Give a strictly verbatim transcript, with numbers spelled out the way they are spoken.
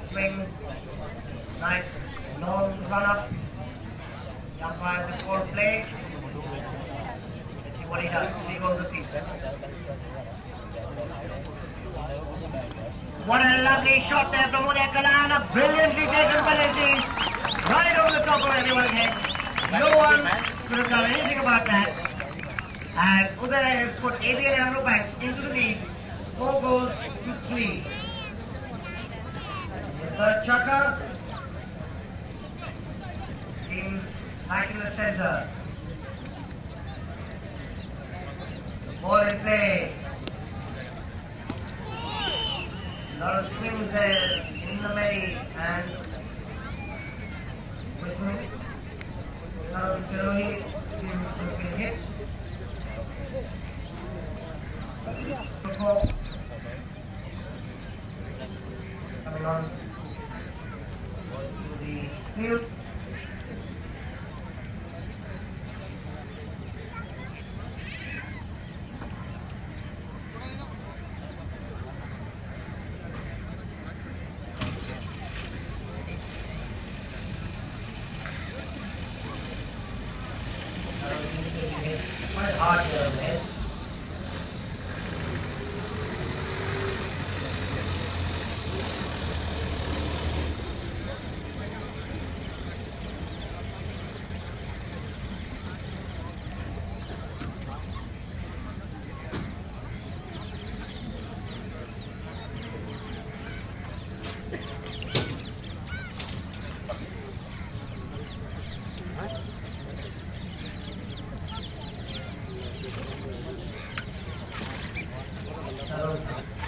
swing. Nice long run up. The umpire is called play. Let's see what he does. Three balls apiece. What a lovely shot there from Uday Kalan. A brilliantly taken penalty. Right over the top of everyone's head. No one could have done anything about that. And Uday has put A B N Amro Bank into the lead. Four goals to three. The third chukker. Teams back in the centre. Ball in play. A lot of swings there in the Medi and whistle. Tarun Sirohi seems to have been hit. Coming on to the field. Quite hard here on the head. Hello.